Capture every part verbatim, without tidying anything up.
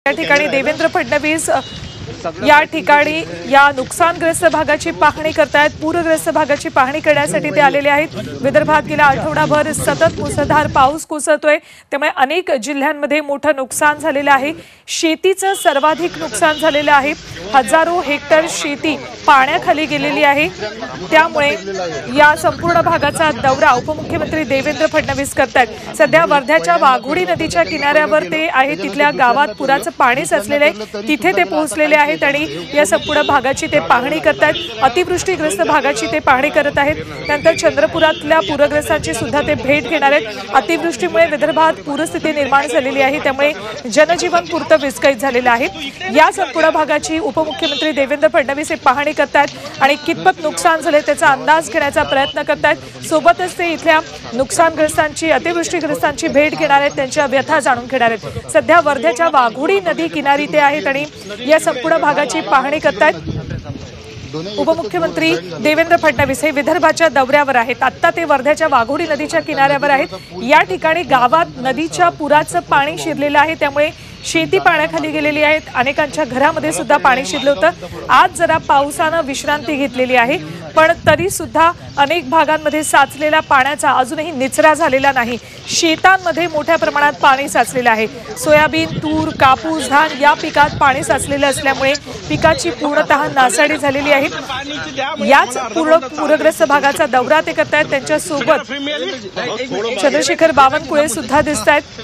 या ठिकाणी देवेंद्र फडणवीस या ठिकाणी या नुकसानग्रस्त भागाची पाहणी करतायत। पूरग्रस्त भागाची पाहणी करण्यासाठी ते आलेले आहेत। विदर्भात गेल्या आठवडाभर सतत मुसळधार पाऊस कोसळतोय, त्यामुळे अनेक जिल्ह्यांमध्ये मोठं नुकसान झालेलं आहे। शेतीचं सर्वाधिक नुकसान झालेलं आहे। हजारो हेक्टर शेती पाण्याखाली गेलेली आहे। त्यामुळे या संपूर्ण भागाचा दौरा उपमुख्यमंत्री देवेंद्र फडणवीस करतात। सध्या वर्ध्याच्या वाघोडी नदीच्या किनाऱ्यावर ते आहे। तिथल्या गावात पुराचं पाणी साचलेलं आहे, तिथे ते पोहोचलेले आहेत आणि या संपूर्ण भागाची ते पाहणी करतात। अतिवृष्टीग्रस्त भागाची ते पाहणी करत आहेत। नंतर चंद्रपुरातल्या पूरग्रस्तांची सुद्धा ते भेट घेणार आहेत। अतिवृष्टीमुळे विदर्भात पूरस्थिती निर्माण झालेली आहे, त्यामुळे जनजीवन पुरतं विस्कळीत झालेलं आहे। या संपूर्ण भागाची उपमुख्यमंत्री देवेंद्र फडणवीस हे पाहणी करतात आणि कितपत नुकसान झाले त्याचा अंदाज घेण्याचा प्रयत्न करतात। सोबतच ते इथल्या नुकसानग्रस्तांची अतिवृष्टीग्रस्तांची भेट घेणार आहेत, त्यांच्या व्यथा जाणून घेणार आहेत। सध्या वर्ध्याच्या वाघोडी नदी किनारी ते आहेत आणि या संपूर्ण भागाची पाहणी करतात। उपमुख्यमंत्री देवेंद्र फडणवीस हे विदर्भाच्या दौऱ्यावर आहेत। आता ते वर्ध्याच्या वाघोडी नदीच्या किनाऱ्यावर आहेत। या ठिकाणी गावात नदीच्या पुराचं पाणी शिरलेलं आहे, त्यामुळे शेती पाण्याखाली गेलेली आहे। अनेकांच्या घरामध्ये सुद्धा पाणी शिरलं होतं। आज जरा पावसानं विश्रांती घेतलेली आहे, पण तरी सुद्धा अनेक भागांमध्ये साचलेल्या पाण्याचा अजूनही निचरा झालेला नाही। शेतांमध्ये मोठ्या प्रमाणात पाणी साचलेलं आहे। सोयाबीन, तूर, कापूस, धान या पिकात पाणी साचलेलं असल्यामुळे पिकाची पूर्णतः नासाडी झालेली आहे। याच पूर्ण पूरग्रस्त भागाचा दौरा ते करतायत। त्यांच्या सोबत चंद्रशेखर बावनकुळे सुद्धा दिसतायत।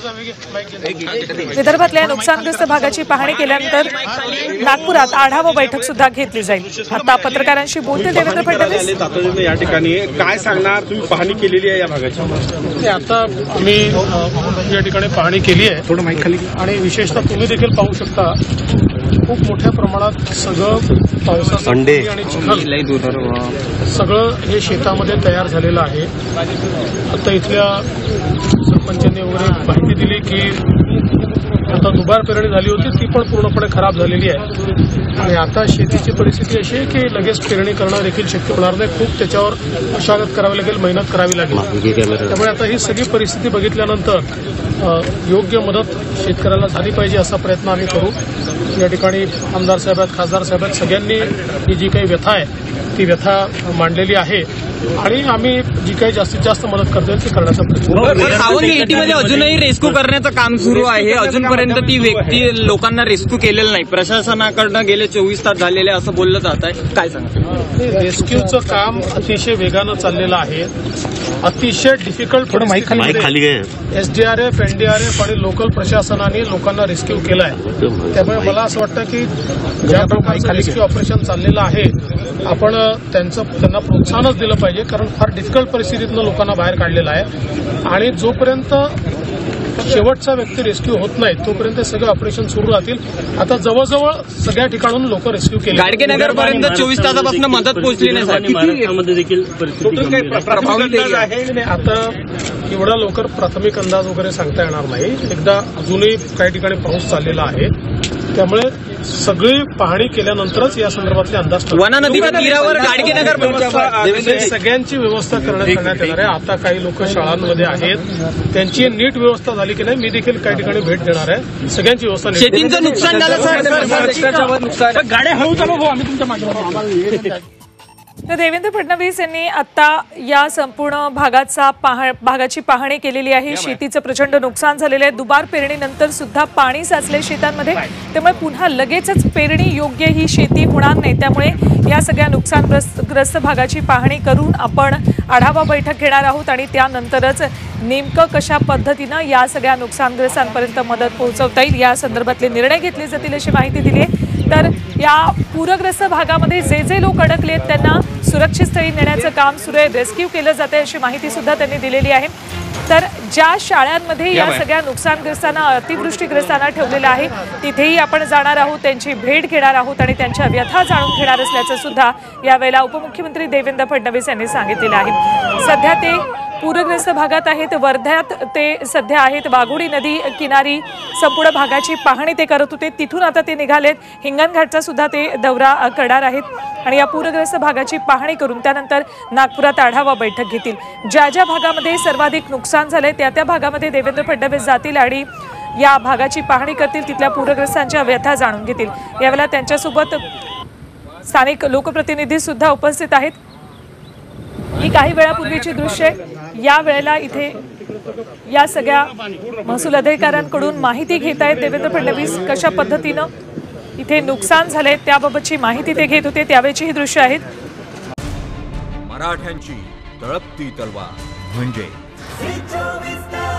विदर्भातल्या नुकसानग्रस्त भागाची पाहणी केल्यानंतर नागपुरात आढावा बैठक सुद्धा घेतली जाईल। आता पत्रकारांशी बोलते देवेंद्र फडणवीस। या ठिकाणी काय सांगणार, तुम्ही पाहणी केलेली आहे या भागाची? आता आम्ही या ठिकाणी पाहणी केली आहे, थोडं माहिती खाली, आणि विशेषतः तुम्ही देखील पाहू शकता खूप मोठ्या प्रमाणात सगळं पावसाचं आणि चिखल सगळं हे शेतामध्ये तयार झालेलं आहे। आता इथल्या सरपंचांनी वगैरे माहिती दिली की आता दुबार पेरणी झाली होती, ती पण पूर्णपणे खराब झालेली आहे आणि आता शेतीची परिस्थिती अशी आहे की लगेच पेरणी करणं देखील शक्य होणार नाही। खूप त्याच्यावर मशागत करावी लागेल, मेहनत करावी लागेल। त्यामुळे आता ही सगळी परिस्थिती बघितल्यानंतर योग्य मदत शेतकऱ्याला झाली पाहिजे असा प्रयत्न आम्ही करू। या ठिकाणी आमदार साहेब आहेत, खासदार साहेब आहेत, सगळ्यांनी ही जी काही व्यथा आहे ती व्यथा मांडलेली आहे आणि आम्ही जी काही जास्तीत जास्त मदत करतोय ती करण्याचा प्रयत्न। सावंतवाडीमध्ये अजूनही रेस्क्यू करण्याचं काम सुरू आहे। अजूनपर्यंत ती व्यक्ती लोकांना रेस्क्यू केलेलं नाही। प्रशासनाकडनं गेले चोवीस तास झालेले असं बोललं जात आहे, काय सांगा? रेस्क्यूचं काम अतिशय वेगानं चाललेलं आहे। अतिशय डिफिकल्ट एसडीआरएफ, एनडीआरएफ आणि लोकल प्रशासनाने लोकांना रेस्क्यू केलं आहे। त्यामुळे मला असं वाटतं की ज्या प्रकारचं रेस्क्यू ऑपरेशन चाललेलं आहे आपण त्यांचं त्यांना प्रोत्साहनच दिलं पाहिजे, कारण फार डिफिकल्ट परिस्थितीतनं लोकांना बाहेर काढलेलं आहे आणि जोपर्यंत शेवटचा व्यक्ती रेस्क्यू होत नाही तोपर्यंत सगळे ऑपरेशन सुरू राहतील। आता जवळजवळ सगळ्या ठिकाणून लोक रेस्क्यू केले। गाडगेनगर पर्यंत चोवीस तासापासून मदत पोहोचली नाही। आता एवढा लवकर प्राथमिक अंदाज वगैरे सांगता येणार नाही। एकदा अजूनही काही ठिकाणी पाऊस चाललेला आहे, त्यामुळे सगळी पाहणी केल्यानंतरच या संदर्भातले अंदाज। वना नदीच्या तीरावर गाडगेनगर सगळ्यांची व्यवस्था करण्यात येणार आहे। आता काही लोक शाळांमध्ये आहेत, त्यांची नीट व्यवस्था झाली की नाही मी देखील काही ठिकाणी भेट देणार आहे। सगळ्यांची व्यवस्था। शेतीचं नुकसान झालं सर, गाड्या हळू चालू हो, आम्ही तुमच्या मागे। तर देवेंद्र फडणवीस यांनी आता या संपूर्ण भागाचा भागाची पाहणी केलेली आहे। शेतीचं प्रचंड नुकसान झालेलं आहे। दुबार पेरणीनंतर सुद्धा पाणी साचले शेतांमध्ये, त्यामुळे पुन्हा लगेचच पेरणी योग्य ही शेती होणार नाही। त्यामुळे या सगळ्या नुकसानग्रस्त भागाची पाहणी करून आपण आढावा बैठक घेणार आहोत आणि त्यानंतरच नेमकं कशा पद्धतीनं या सगळ्या नुकसानग्रस्तांपर्यंत मदत पोहोचवता येईल या संदर्भातले निर्णय घेतले जातील अशी माहिती दिली आहे। तर या पूरग्रस्त भागामध्ये जे जे लोक अडकले आहेत त्यांना सुरक्षित स्थळी नेण्याचं काम सुरू आहे, रेस्क्यू केलं जाते अशी माहिती सुद्धा त्यांनी दिलेली आहे। तर ज्या शाळांमध्ये या सगळ्या नुकसानग्रस्तांना अतिवृष्टीग्रस्तांना ठेवलेलं आहे तिथेही आपण जाणार आहोत, त्यांची भेट घेणार आहोत आणि त्यांच्या व्यथा जाणून घेणार असल्याचं सुद्धा यावेळेला उपमुख्यमंत्री देवेंद्र फडणवीस यांनी सांगितलेलं आहे। सध्या ते पूरग्रस्त भागात आहेत, वर्ध्यात ते सध्या आहेत। वाघोडी नदी किनारी संपूर्ण भागाची पाहणी ते करत होते, तिथून आता ते निघालेत। हिंगणघाटचा सुद्धा ते दौरा करणार आहेत आणि या पूरग्रस्त भागाची पाहणी करून त्यानंतर नागपुरात आढावा बैठक घेतील। ज्या ज्या भागामध्ये सर्वाधिक नुकसान झाले त्या त्या भागामध्ये देवेंद्र फडणवीस जातील आणि या भागाची पाहणी करतील, तिथल्या पूरग्रस्तांच्या व्यथा जाणून घेतील। यावेळेला त्यांच्यासोबत स्थानिक लोकप्रतिनिधी सुद्धा उपस्थित आहेत। ही काही वेळापूर्वीची दृश्य या वेळेला इथे या सगळ्या महसूल अधिकाऱ्यांकडून माहिती घेत आहेत देवेंद्र फडणवीस कशा पद्धतीनं इथे नुकसान झाले त्याबाबतची माहिती ते घेत होते, त्यावेळची ही दृश्य आहेत। मराठ्यांची तळपती तलवार म्हणजे